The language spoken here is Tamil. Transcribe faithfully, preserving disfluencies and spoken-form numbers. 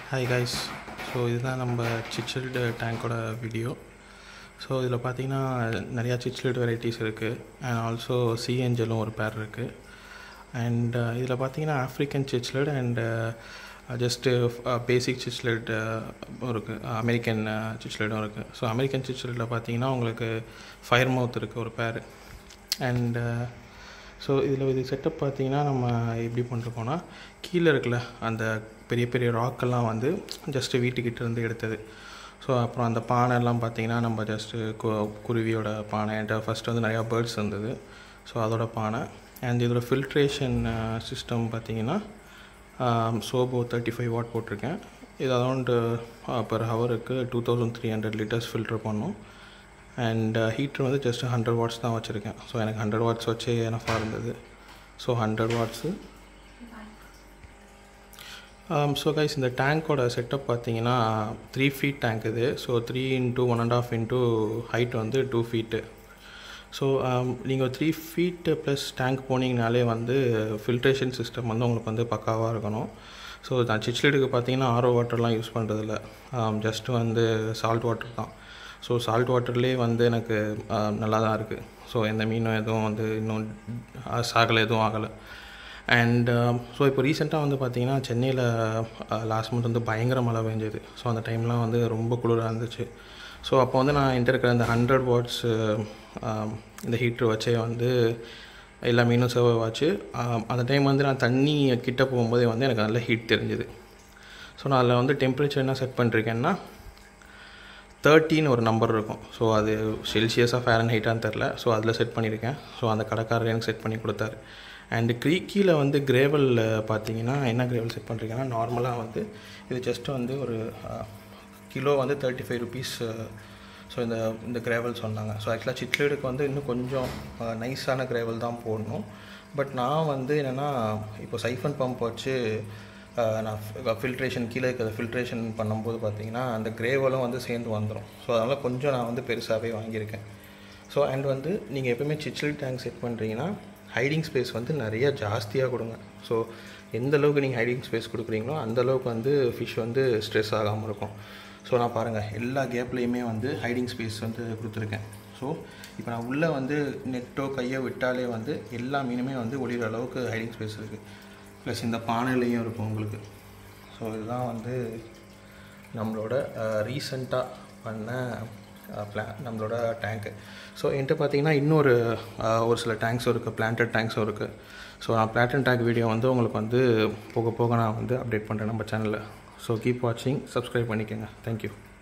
Hi guys, so this is நம்ம chichlid tank ஓட வீடியோ. ஸோ இதில் பார்த்தீங்கன்னா நிறையா chichlid வெரைட்டிஸ் இருக்குது அண்ட் ஆல்சோ சி ஏஞ்சலும் ஒரு பேர் இருக்குது. அண்ட் இதில் பார்த்தீங்கன்னா African chichlid and just basic chichlid இருக்குது, அமெரிக்கன் chichlidம் இருக்குது. ஸோ அமெரிக்கன் chichlidல பார்த்தீங்கன்னா உங்களுக்கு ஃபயர் மவுத் இருக்குது ஒரு பேர். அண்ட் ஸோ இதில் இது செட்டப் பார்த்தீங்கன்னா நம்ம எப்படி பண்ணிருக்கோன்னா, கீழே இருக்குல்ல அந்த பெரிய பெரிய ராக்கெல்லாம் வந்து ஜஸ்ட்டு வீட்டுக்கிட்ட இருந்து எடுத்தது. ஸோ அப்புறம் அந்த பானைலாம் பார்த்தீங்கன்னா நம்ம ஜஸ்ட்டு கு குருவியோட பானை. என்கிட்ட ஃபஸ்ட்டு வந்து நிறையா பேர்ட்ஸ் இருந்தது, ஸோ அதோட பானை. அண்ட் இதோட ஃபில்ட்ரேஷன் சிஸ்டம் பார்த்தீங்கன்னா சோபோ தேர்ட்டி ஃபைவ் வாட் போட்டிருக்கேன். இது அரௌண்டு பர் ஹவருக்கு two thousand three hundred litres filter பண்ணோம். அண்ட் ஹீட்ரு வந்து ஜஸ்ட் ஹண்ட்ரட் வாட்ஸ் தான் வச்சுருக்கேன். ஸோ எனக்கு ஹண்ட்ரட் வாட்ஸ் வச்சு எனஃபாக இருந்தது. So hundred watts. So guys இந்த டேங்க்கோட செட்டப் பார்த்தீங்கன்னா த்ரீ ஃபீட் டேங்க் இது. So three into one and half into height வந்து டூ ஃபீட்டு. ஸோ நீங்கள் த்ரீ ஃபீட்டு ப்ளஸ் டேங்க் போனீங்கனாலே வந்து ஃபில்ட்ரேஷன் சிஸ்டம் வந்து உங்களுக்கு வந்து பக்காவாக இருக்கணும். ஸோ நான் chichlidக்கு பார்த்தீங்கன்னா ஆரோ வாட்டர்லாம் யூஸ் பண்ணுறதில்ல, ஜஸ்ட்டு வந்து சால்ட் வாட்டர் தான். ஸோ சால்ட் வாட்டர்லேயே வந்து எனக்கு நல்லா தான் இருக்குது. ஸோ எந்த மீனும் எதுவும் வந்து இன்னும் சாகலை, எதுவும் ஆகலை. அண்ட் ஸோ இப்போ ரீசெண்டாக வந்து பார்த்திங்கன்னா சென்னையில் லாஸ்ட் மந்த் வந்து பயங்கர மழை பெஞ்சது. ஸோ அந்த டைம்லாம் வந்து ரொம்ப குளிராக இருந்துச்சு. ஸோ அப்போ வந்து நான் என்கிட்ட இருக்கிற அந்த ஹண்ட்ரட் வாட்ஸு இந்த ஹீட்ரு வச்சே வந்து எல்லா மீனும் சர்வ் ஆச்சு. அந்த டைம் வந்து நான் தண்ணி கிட்ட போகும்போதே வந்து எனக்கு நல்ல ஹீட் தெரிஞ்சுது. ஸோ நான் அதில் வந்து டெம்பரேச்சர் என்ன செட் பண்ணிருக்கேன்னா தேர்ட்டின்னு ஒரு நம்பர் இருக்கும். ஸோ அது செல்சியஸாக ஃபேரன் ஹீட்டான்னு தெரில. ஸோ அதில் செட் பண்ணியிருக்கேன். ஸோ அந்த கடைக்காரர் எனக்கு செட் பண்ணி கொடுத்தாரு. அண்டு க்ரீ கீழே வந்து கிரேவல் பார்த்தீங்கன்னா என்ன கிரேவல் செட் பண்ணுறீங்கன்னா, நார்மலாக வந்து இது ஜஸ்ட்டு வந்து ஒரு கிலோ வந்து தேர்ட்டி ஃபைவ் ருபீஸ். ஸோ இந்த இந்த கிரேவல் சொன்னாங்க. ஸோ ஆக்சுவலாக chichlidக்கு வந்து இன்னும் கொஞ்சம் நைஸான கிரேவல் தான் போடணும். பட் நான் வந்து என்னென்னா இப்போ சைஃபன் பம்ப் வச்சு நான் ஃபில்ட்ரேஷன் கீழே இருக்கிற ஃபில்ட்ரேஷன் பண்ணும்போது பார்த்திங்கன்னா அந்த கிரேவலும் வந்து சேர்ந்து வந்துடும். ஸோ அதனால் கொஞ்சம் நான் வந்து பெருசாகவே வாங்கியிருக்கேன். ஸோ அண்ட் வந்து நீங்கள் எப்போயுமே chichlid டேங்க் செட் பண்ணுறீங்கன்னா ஹைடிங் ஸ்பேஸ் வந்து நிறையா ஜாஸ்தியாக கொடுங்க. ஸோ எந்த அளவுக்கு நீங்கள் ஹைடிங் ஸ்பேஸ் கொடுக்குறீங்களோ அந்தளவுக்கு வந்து ஃபிஷ் வந்து ஸ்ட்ரெஸ் ஆகாமல் இருக்கும். ஸோ நான் பாருங்கள் எல்லா கேப்லேயுமே வந்து ஹைடிங் ஸ்பேஸ் வந்து கொடுத்துருக்கேன். ஸோ இப்போ நான் உள்ளே வந்து நெட்டோ கையோ விட்டாலே வந்து எல்லா மீனுமே வந்து ஒளிகிற அளவுக்கு ஹைடிங் ஸ்பேஸ் இருக்குது. ப்ளஸ் இந்த பானையிலையும் இருக்கும் உங்களுக்கு. ஸோ இதுதான் வந்து நம்மளோட ரீசண்டாக பண்ண பிளா நம்மளோட டேங்க்கு. ஸோ என்கிட்ட பார்த்தீங்கன்னா இன்னொரு ஒரு சில டேங்க்ஸும் இருக்குது, பிளான்டட் டேங்க்ஸும் இருக்குது. ஸோ நான் பிளான்டட் டேங்க் வீடியோ வந்து உங்களுக்கு வந்து போக போக நான் வந்து அப்டேட் பண்ணுறேன் நம்ம சேனலில். ஸோ கீப் வாட்சிங், சப்ஸ்கிரைப் பண்ணிக்கோங்க. தேங்க்யூ.